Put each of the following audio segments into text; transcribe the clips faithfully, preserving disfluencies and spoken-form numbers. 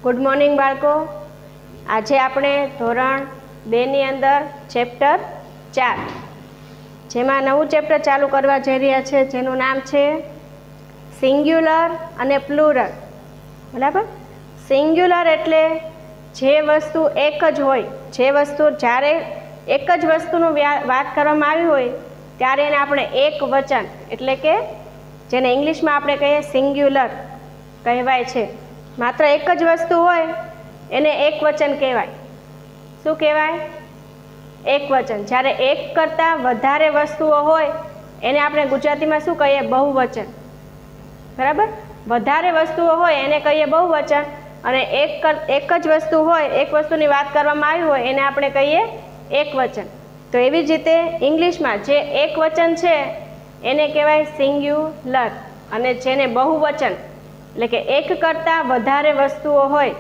Good morning બાળકો. આજે આપણે ધોરણ બેની અંદર ચેપ્ટર ચાર જેમાં નવું ચેપ્ટર ચાલુ કરવા જઈ રહ્યા છે, જેનું નામ છે સિંગ્યુલર અને પ્લુરલ. બરાબર. સિંગ્યુલર એટલે જે વસ્તુ એક જ હોય, જે વસ્તુ જ્યારે એક જ વસ્તુનું વાત કરવામાં આવી હોય ત્યારે એને આપણે એક વચન એટલે કે જેને ઇંગ્લિશમાં આપણે કહીએ સિંગ્યુલર કહેવાય છે. માત્ર એક જ વસ્તુ હોય એને એક વચન કહેવાય. શું કહેવાય? એક વચન. જ્યારે એક કરતાં વધારે વસ્તુઓ હોય એને આપણે ગુજરાતીમાં શું કહીએ? બહુવચન. બરાબર. વધારે વસ્તુઓ હોય એને કહીએ બહુવચન, અને એક એક જ વસ્તુ હોય, એક વસ્તુની વાત કરવામાં આવી હોય એને આપણે કહીએ એક વચન. તો એવી જ રીતે ઇંગ્લિશમાં જે એક વચન છે એને કહેવાય સિંગ્યુલર, અને જેને બહુવચન એટલે કે એક કરતાં વધારે વસ્તુઓ હોય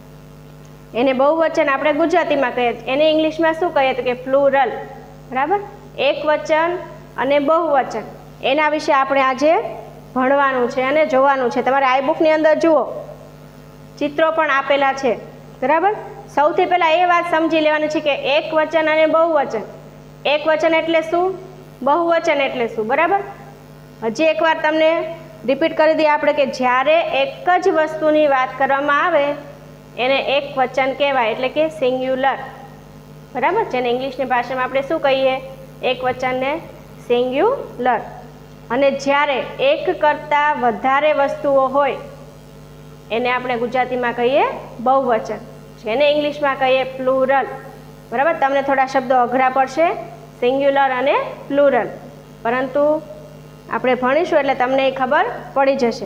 એને બહુવચન આપણે ગુજરાતીમાં કહીએ. એને ઇંગ્લિશમાં શું કહીએ? તો કે પ્લુરલ. બરાબર. એક વચન અને બહુવચન એના વિશે આપણે આજે ભણવાનું છે અને જોવાનું છે. તમારે આ બુકની અંદર જુઓ, ચિત્રો પણ આપેલા છે. બરાબર. સૌથી પહેલાં એ વાત સમજી લેવાની છે કે એક વચન અને બહુવચન. એક વચન એટલે શું? બહુવચન એટલે શું? બરાબર. હજી એકવાર તમને રિપીટ કરી દઈએ આપણે કે જ્યારે એક જ વસ્તુની વાત કરવામાં આવે એને એક વચન કહેવાય, એટલે કે સિંગ્યુલર. બરાબર. જેને ઇંગ્લિશની ભાષામાં આપણે શું કહીએ? એક વચનને સિંગ્યુલર. અને જ્યારે એક કરતાં વધારે વસ્તુઓ હોય એને આપણે ગુજરાતીમાં કહીએ બહુવચન, જેને ઇંગ્લિશમાં કહીએ પ્લુરલ. બરાબર. તમને થોડા શબ્દો અઘરા પડશે, સિંગ્યુલર અને પ્લુરલ, પરંતુ આપણે ભણીશું એટલે તમને એ ખબર પડી જશે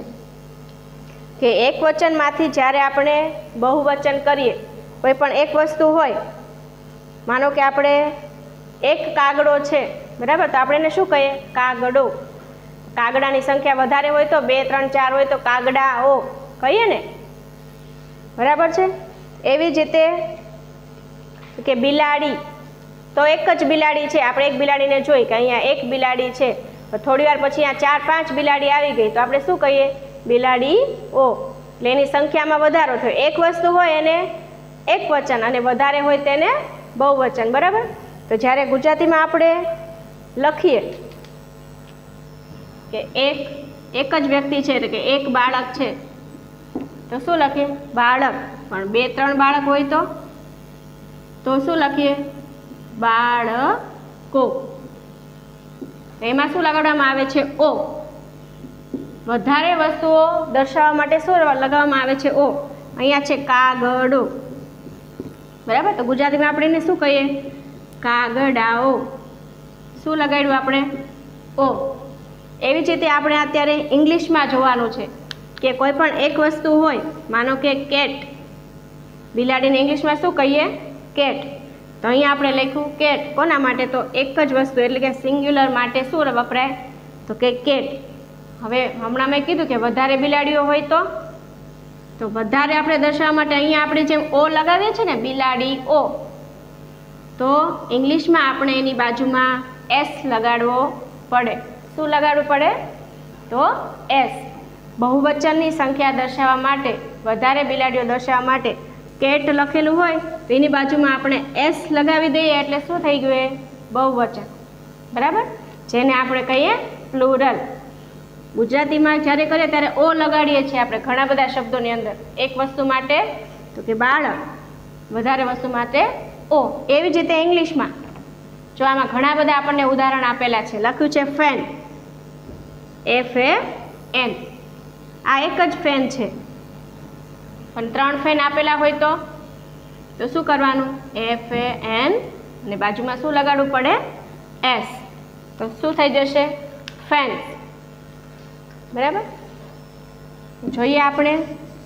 કે એક વચનમાંથી જ્યારે આપણે બહુવચન કરીએ, કોઈ પણ એક વસ્તુ હોય, માનો કે આપણે એક કાગડો છે. બરાબર. તો આપણે એને શું કહીએ? કાગડો. કાગડાની સંખ્યા વધારે હોય તો બે ત્રણ ચાર હોય તો કાગડાઓ કહીએ ને. બરાબર છે. એવી જ રીતે કે બિલાડી, તો એક જ બિલાડી છે. આપણે એક બિલાડીને જોઈ કે અહીંયા એક બિલાડી છે, થોડી વાર પછી અહીંયા ચાર પાંચ બિલાડી આવી ગઈ તો આપણે શું કહીએ? બિલાડીઓ. એટલે એની સંખ્યામાં વધારો થયો. એક વસ્તુ હોય એને એક વચન અને વધારે હોય તેને બહુવચન. બરાબર. તો જ્યારે ગુજરાતીમાં આપણે લખીએ કે એક એક જ વ્યક્તિ છે, એટલે કે એક બાળક છે, તો શું લખીએ? બાળક. પણ બે ત્રણ બાળક હોય તો તો શું લખીએ? બાળકો. એમાં શું લગાડવામાં આવે છે? ઓ. વધારે વસ્તુઓ દર્શાવવા માટે શું લગાવવામાં આવે છે? ઓ. અહીંયા છે કાગડો. બરાબર. તો ગુજરાતીમાં આપણે એને શું કહીએ? કાગડાઓ. શું લગાડ્યું આપણે? ઓ. એવી જ રીતે આપણે અત્યારે ઇંગ્લિશમાં જોવાનું છે કે કોઈ પણ એક વસ્તુ હોય, માનો કે કેટ. બિલાડીને ઇંગ્લિશમાં શું કહીએ? કેટ. તો અહીંયા આપણે લખ્યું કેટ. કોના માટે? તો એક જ વસ્તુ એટલે કે સિંગ્યુલર માટે શું વપરાય? તો કે કેટ. હવે હમણાં મેં કીધું કે વધારે બિલાડીઓ હોય તો તો વધારે આપણે દર્શાવવા માટે અહીંયા આપણે જેમ ઓ લગાવીએ છીએ ને, બિલાડી ઓ, તો ઇંગ્લિશમાં આપણે એની બાજુમાં એસ લગાડવો પડે. શું લગાડવું પડે? તો એસ. બહુવચનની સંખ્યા દર્શાવવા માટે, વધારે બિલાડીઓ દર્શાવવા માટે કેટ લખેલું હોય તો એની બાજુમાં આપણે એસ લગાવી દઈએ એટલે શું થઈ ગયું? એ બહુવચન. બરાબર. જેને આપણે કહીએ પ્લુરલ. ગુજરાતીમાં જ્યારે કરીએ ત્યારે ઓ લગાડીએ છીએ આપણે ઘણા બધા શબ્દોની અંદર. એક વસ્તુ માટે તો કે બાળક, વધારે વસ્તુ માટે ઓ. એવી જ રીતે ઇંગ્લિશમાં જો આમાં ઘણા બધા આપણને ઉદાહરણ આપેલા છે. લખ્યું છે ફેન, એફ એ એન. આ એક જ ફેન છે, પણ ત્રણ ફેન આપેલા હોય તો તો શું કરવાનું? એફ એ એન અને બાજુમાં શું લગાડવું પડે? એસ. તો શું થઈ જશે? ફેન. બરાબર. જોઈએ આપણે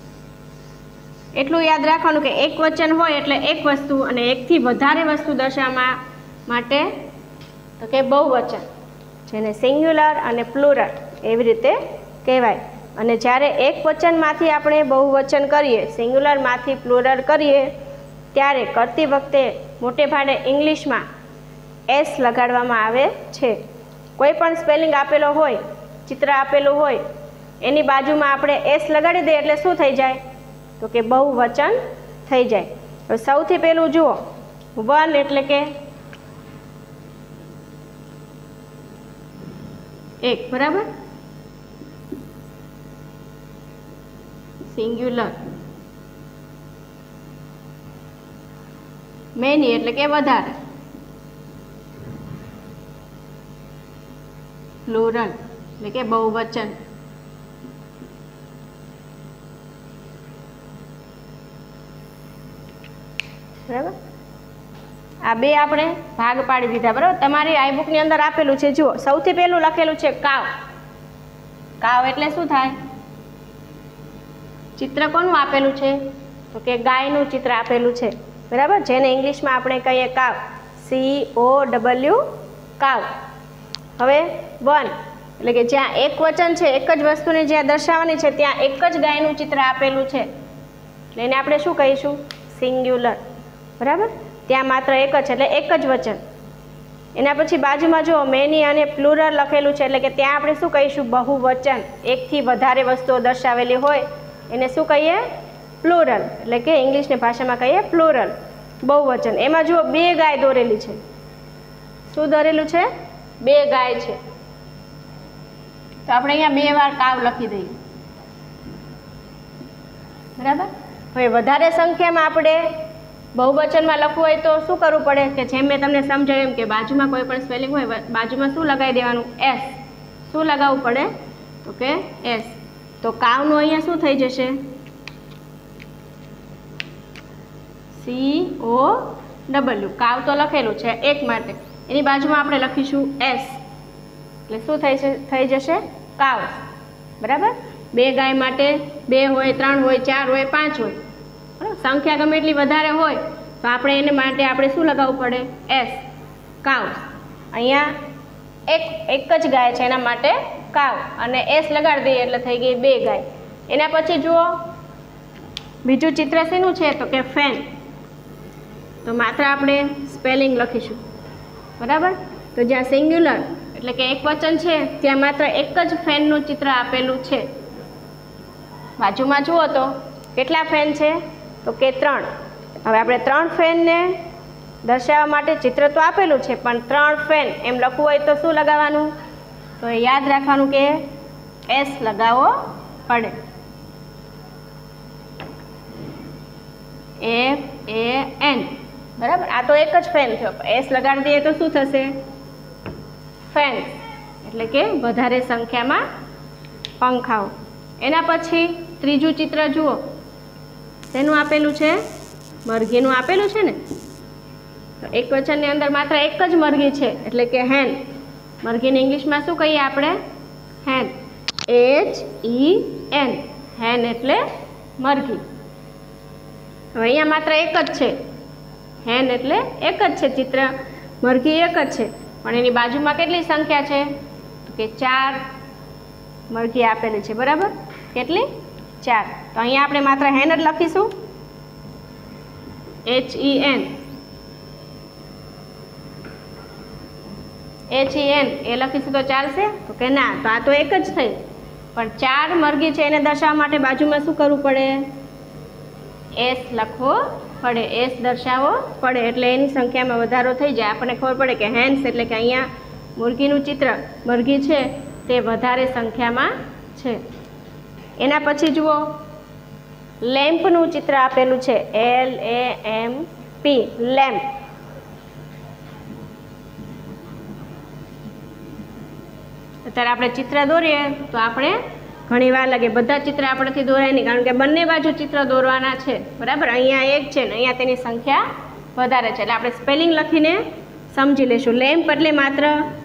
એટલું યાદ રાખવાનું કે એક વચન હોય એટલે એક વસ્તુ, અને એકથી વધારે વસ્તુ દર્શાવવા માટે તો કે બહુવચન, જેને સિંગ્યુલર અને પ્લુરલ એવી રીતે કહેવાય. અને જ્યારે એક વચનમાંથી આપણે બહુવચન કરીએ, સિંગ્યુલરમાંથી પ્લુરલ કરીએ, ત્યારે કરતી વખતે મોટે ભાગે ઇંગ્લિશમાં એસ લગાડવામાં આવે છે. કોઈ પણ સ્પેલિંગ આપેલો હોય, ચિત્ર આપેલું હોય, એની બાજુમાં આપણે એસ લગાડી દઈએ એટલે શું થઈ જાય? તો કે બહુવચન થઈ જાય. હવે સૌથી પહેલું જુઓ, વન એટલે કે એક, બરાબર. સિંગ્યુલર. મેની એટલે કે વધારે. પ્લુરલ એટલે કે બહુવચન. બરાબર. આ બે આપણે ભાગ પાડી દીધા. બરાબર. તમારી આઈ બુકની અંદર આપેલું છે, જુઓ. સૌથી પહેલું લખેલું છે કાવ. કાવ એટલે શું થાય? ચિત્ર કોનું આપેલું છે? તો કે ગાયનું ચિત્ર આપેલું છે. બરાબર. જેને ઇંગ્લિશમાં આપણે કહીએ કાવ, સી ઓ ડબલ્યુ, કાવ. હવે વન એટલે કે જ્યાં એક વચન છે, એક જ વસ્તુને જ્યાં દર્શાવવાની છે ત્યાં એક જ ગાયનું ચિત્ર આપેલું છે, એટલે એને આપણે શું કહીશું? સિંગ્યુલર. બરાબર. ત્યાં માત્ર એક જ, એટલે એક જ વચન. એના પછી બાજુમાં જો મેની અને પ્લુરલ લખેલું છે, એટલે કે ત્યાં આપણે શું કહીશું? બહુવચન. એકથી વધારે વસ્તુઓ દર્શાવેલી હોય એને શું કહીએ? પ્લુરલ. એટલે કે ઇંગ્લિશની ભાષામાં કહીએ પ્લુરલ, બહુવચન. એમાં જુઓ બે ગાય દોરેલી છે. શું દોરેલું છે? બે ગાય છે. તો આપણે અહીંયા બે વાર કાવ લખી દઈએ. બરાબર. હવે વધારે સંખ્યામાં આપણે બહુવચનમાં લખવું હોય તો શું કરવું પડે? કે જેમ મેં તમને સમજાવ્યું એમ કે બાજુમાં કોઈ પણ સ્પેલિંગ હોય, બાજુમાં શું લગાવી દેવાનું? એસ. શું લગાવવું પડે? તો કે એસ. તો કાવનું અહીંયા શું થઈ જશે? C O W. કાવ તો લખેલું છે એક માટે, એની બાજુમાં આપણે લખીશું એસ, એટલે શું થઈ છે? થઈ જશે કાવ. બરાબર. બે ગાય માટે બે હોય, ત્રણ હોય, ચાર હોય, પાંચ હોય, બરાબર. સંખ્યા ગમે એટલી વધારે હોય તો આપણે એને માટે આપણે શું લગાવવું પડે? એસ, કાવ. અહીંયા એક એક જ ગાય છે એના માટે કાવ, અને એસ લગાડી દઈએ એટલે થઈ ગઈ બે ગાય. એના પછી જુઓ બીજું ચિત્ર શેનું છે? તો કે ફેન. તો માત્ર આપણે સ્પેલિંગ લખીશું. બરાબર. તો જ્યાં સિંગ્યુલર એટલે કે એક વચન છે ત્યાં માત્ર એક જ ફેનનું ચિત્ર આપેલું છે. બાજુમાં જુઓ તો કેટલા ફેન છે? તો કે ત્રણ. હવે આપણે ત્રણ ફેનને દર્શાવવા માટે ચિત્ર તો આપેલું છે, પણ ત્રણ ફેન એમ લખવું હોય તો શું લગાવવાનું? તો એ યાદ રાખવાનું કે એસ લગાવવો પડે. F A N. બરાબર. આ તો એક જ ફેન થયો, એસ લગાડી દઈએ તો શું થશે? ફેન એટલે કે વધારે સંખ્યામાં પંખાઓ. એના પછી ત્રીજું ચિત્ર જુઓ. શેનું આપેલું છે? મરઘીનું આપેલું છે ને. તો એક વચનની અંદર માત્ર એક જ મરઘી છે, એટલે કે હેન. મરઘીને ઇંગ્લિશમાં શું કહીએ આપણે? હેન. H E N. હેન એટલે મરઘી. હવે અહીંયા માત્ર એક જ છે. હેન એટલે એક જ છે ચિત્ર, મરઘી એક જ છે, પણ એની બાજુમાં કેટલી સંખ્યા છે? તો કે ચાર મરઘી આપેલી છે. બરાબર. કેટલી? ચાર. તો અહીંયા આપણે માત્ર હેન જ લખીશું, H E N. H E N એ લખીશું તો ચાલશે? તો કે ના, તો આ તો એક જ થઈ, પણ ચાર મરઘી છે એને દર્શાવવા માટે બાજુમાં શું કરવું પડે? એસ લખવો પડે, એસ દર્શાવવો પડે, એટલે એની સંખ્યામાં વધારો થઈ જાય. આપણને ખબર પડે કે હેન્સ એટલે કે અહીંયા મુરગીનું ચિત્ર, મરઘી છે તે વધારે સંખ્યામાં છે. એના પછી જુઓ લેમ્પનું ચિત્ર આપેલું છે, એલ એ એમ પી, લેમ્પ. અત્યારે આપણે ચિત્ર દોરીએ તો આપણે ઘણી વાર લાગે, બધા ચિત્ર આપણેથી દોરાય નહીં, કારણ કે બંને બાજુ ચિત્ર દોરવાના છે. બરાબર. અહીંયા એક છે ને અહીંયા તેની સંખ્યા વધારે છે, એટલે આપણે સ્પેલિંગ લખીને સમજી લઈશું. લેમ્પ એટલે માત્ર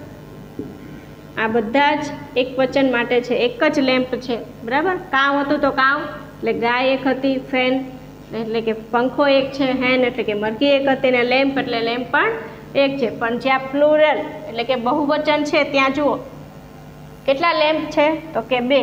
આ બધા જ એક વચન માટે છે, એક જ લેમ્પ છે. બરાબર. કાવ હતું તો કાવ એટલે ગાય એક હતી, ફેન એટલે કે પંખો એક છે, હેન એટલે કે મરઘી એક હતી, ને લેમ્પ એટલે લેમ્પ પણ એક છે. પણ જ્યાં પ્લુરલ એટલે કે બહુવચન છે ત્યાં જુઓ કેટલા લેમ્પ છે? તો કે બે.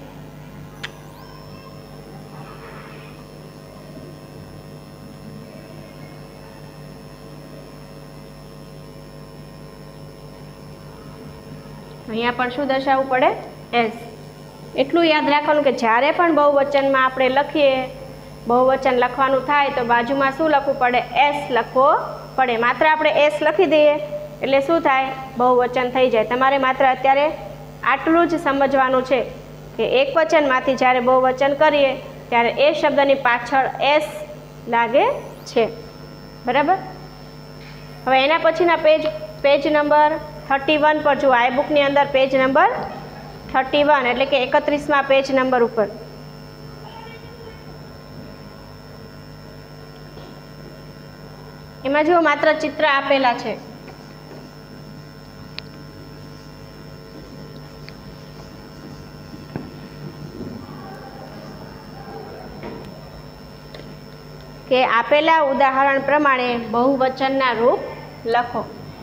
અહીંયા પણ શું દર્શાવવું પડે? એસ. એટલું યાદ રાખવાનું કે જ્યારે પણ બહુવચનમાં આપણે લખીએ બહુવચન લખવાનું થાય તો બાજુમાં શું લખવું પડે? એસ લખવો પડે. માત્ર આપણે એસ લખી દઈએ એટલે શું થાય? બહુવચન થઈ જાય. તમારે માત્ર અત્યારે આટલું જ સમજવાનું છે કે એક વચનમાંથી જ્યારે બહુવચન કરીએ ત્યારે એ શબ્દની પાછળ એસ લાગે છે. બરાબર? હવે એના પછીના page page number thirty one પર જુઓ. આઈ બુકની અંદર પેજ નંબર થર્ટી વન એટલે કે એકત્રીસમાં પેજ નંબર ઉપર એમાં જુઓ માત્ર ચિત્ર આપેલા છે. કે આપેલા ઉદાહરણ પ્રમાણે બહુવચનના રૂપ લખો.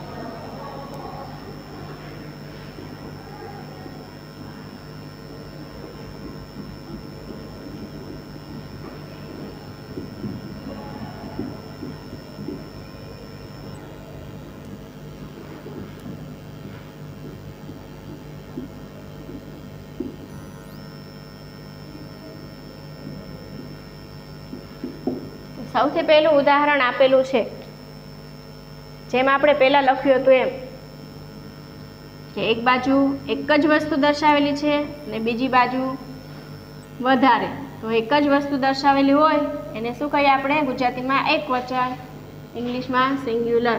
સૌથી પહેલું ઉદાહરણ આપેલું છે, જેમ આપણે પહેલાં લખ્યું હતું એમ કે એક બાજુ એક જ વસ્તુ દર્શાવેલી છે અને બીજી બાજુ વધારે. તો એક જ વસ્તુ દર્શાવેલી હોય એને શું કહીએ આપણે? ગુજરાતીમાં એક વચન, ઇંગ્લિશમાં સિંગ્યુલર.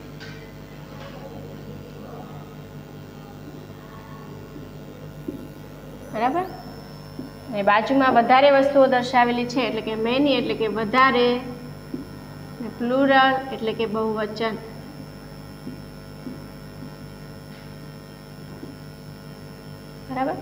બરાબર? અને બાજુમાં વધારે વસ્તુઓ દર્શાવેલી છે એટલે કે મેની એટલે કે વધારે, પ્લુરલ એટલે કે બહુવચન. બરાબર?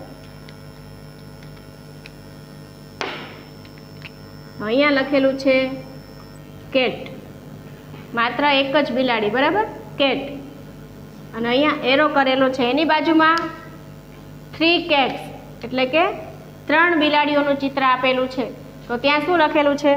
અહીંયા લખેલું છે કેટ, માત્ર એક જ બિલાડી. બરાબર? કેટ. અને અહીંયા એરો કરેલો છે, એની બાજુમાં થ્રી કેટ્સ એટલે કે ત્રણ બિલાડીઓનું ચિત્ર આપેલું છે. તો ત્યાં શું લખેલું છે?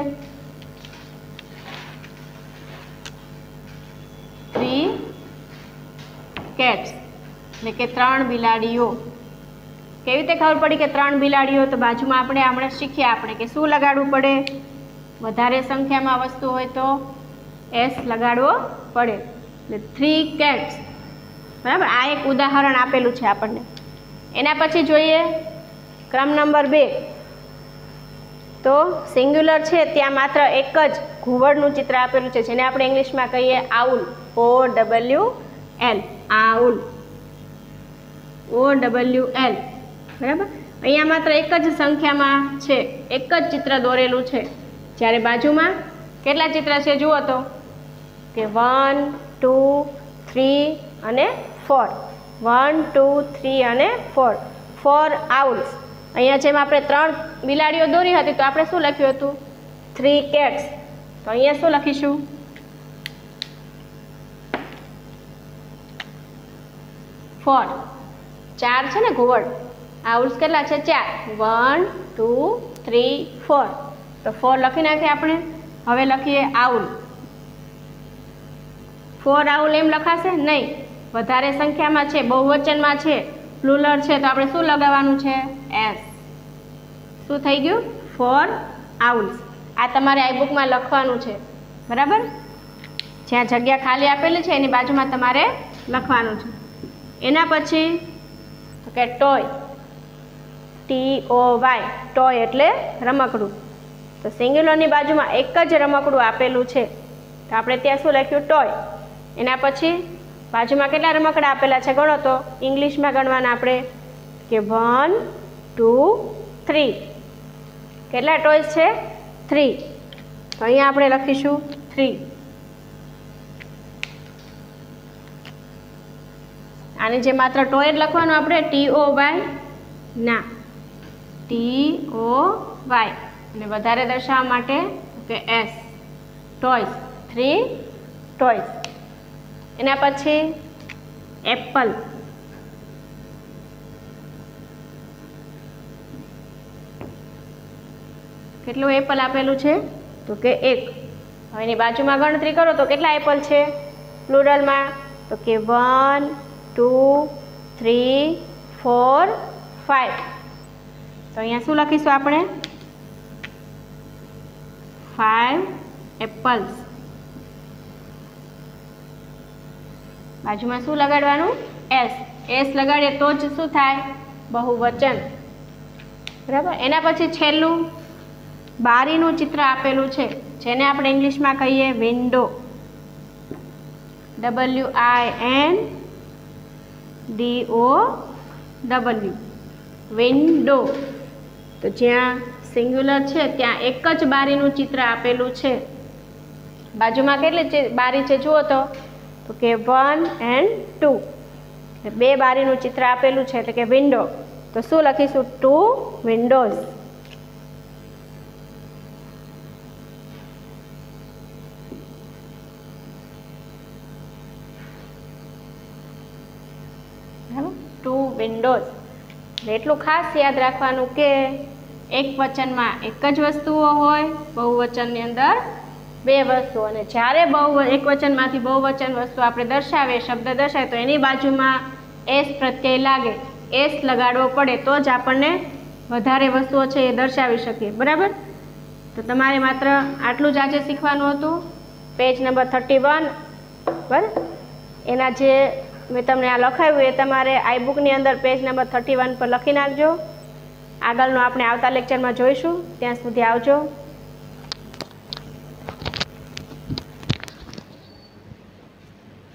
થ્રી કેટ્સ એટલે કે ત્રણ બિલાડીઓ. કેવી રીતે ખબર પડી કે ત્રણ બિલાડીઓ? તો બાજુમાં આપણે હમણાં શીખ્યા આપણે કે શું લગાડવું પડે? વધારે સંખ્યામાં વસ્તુ હોય તો એસ લગાડવો પડે. એટલે થ્રી કેટ્સ. બરાબર? આ એક ઉદાહરણ આપેલું છે આપણને. એના પછી જોઈએ ક્રમ નંબર બે. તો સિંગ્યુલર છે ત્યાં માત્ર એક જ ઘુવડનું ચિત્ર આપેલું છે, જેને આપણે ઇંગ્લિશમાં કહીએ owl. O W L. Owl. O W L. બરાબર? અહીંયા માત્ર એક જ સંખ્યામાં છે, એક જ ચિત્ર દોરેલું છે. જ્યારે બાજુમાં કેટલા ચિત્ર છે જુઓ તો કે વન ટુ થ્રી અને ફોર. વન ટુ થ્રી અને ફોર. Four owl's. અહીંયા જેમ આપણે ત્રણ બિલાડીઓ દોરી હતી તો આપણે શું લખ્યું હતું? Three cats. તો અહીંયા શું લખીશું? ફોર. ચાર છે ને ઘુવડ. આઉલ્સ કેટલા છે? ચાર. One two three four. તો ફોર લખી નાખીએ આપણે. હવે લખીએ આઉલ. ફોર આઉલ એમ લખાશે નહીં, વધારે સંખ્યામાં છે, બહુવચનમાં છે, પ્લુરલ છે, તો આપણે શું લગાવવાનું છે? એસ. શું થઈ ગયું? Four owl's. આ તમારે આઈ બુકમાં લખવાનું છે. બરાબર? જ્યાં જગ્યા ખાલી આપેલી છે એની બાજુમાં તમારે લખવાનું છે. એના પછી કે toy. T O Y. Toy એટલે રમકડું. તો સિંગ્યુલરની બાજુમાં એક જ રમકડું આપેલું છે તો આપણે ત્યાં શું લખ્યું? ટોય. એના પછી બાજુમાં કેટલા રમકડા આપેલા છે ગણો તો. ઇંગ્લિશમાં ગણવાના આપણે કે વન ટુ થ્રી. કેટલા ટોયસ છે? થ્રી. તો અહીંયા આપણે લખીશું થ્રી. આની જે માત્ર ટોય જ લખવાનું આપણે, ટી ઓ વાય ના, ટી ઓ વાય. અને વધારે દર્શાવવા માટે કે એસ. ટોયસ. Three toys. એના પછી એપલ. કેટલું એપલ આપેલું છે? તો કે એક. હવે એની બાજુમાં ગણતરી કરો તો કેટલા એપલ છે પ્લુરલમાં? તો કે one two three four five. તો અહીંયા શું લખીશું આપણે? Five apples. બાજુમાં શું લગાડવાનું? એસ. એસ લગાડીએ તો જ શું થાય? બહુવચન. બરાબર. એના પછી છેલ્લું બારીનું ચિત્ર આપેલું છે, જેને આપણે ઇંગ્લિશમાં કહીએ window. W I N D O W, window. તો જ્યાં સિંગ્યુલર છે ત્યાં એક જ બારીનું ચિત્ર આપેલું છે. બાજુમાં કેટલી બારી છે જુઓ તો તો કે વન એન્ડ ટુ, બે બારીનું ચિત્ર આપેલું છે એટલે કે વિન્ડો. તો શું લખીશું? Two Windows. Two Windows. એટલું ખાસ યાદ રાખવાનું કે એક વચનમાં એક જ વસ્તુઓ હોય, બહુવચનની અંદર બે વસ્તુઓ. અને જ્યારે બહુ એક વચનમાંથી બહુવચન વસ્તુ આપણે દર્શાવીએ, શબ્દ દર્શાવે, તો એની બાજુમાં એસ પ્રત્યય લાગે, એસ લગાડવો પડે તો જ આપણને વધારે વસ્તુઓ છે એ દર્શાવી શકીએ. બરાબર. તો તમારે માત્ર આટલું જ આજે શીખવાનું હતું. પેજ નંબર થર્ટી વન બરાબર. એના જે મેં તમને આ લખાવ્યું એ તમારે આઈબુકની અંદર પેજ નંબર થર્ટી વન પર લખી નાખજો. આગળનું આપણે આવતા લેક્ચરમાં જોઈશું. ત્યાં સુધી આવજો.